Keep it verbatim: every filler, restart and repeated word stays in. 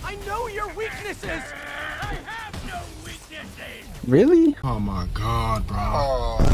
I know your weaknesses. I have no weaknesses. Really? Oh my god, bro. Oh.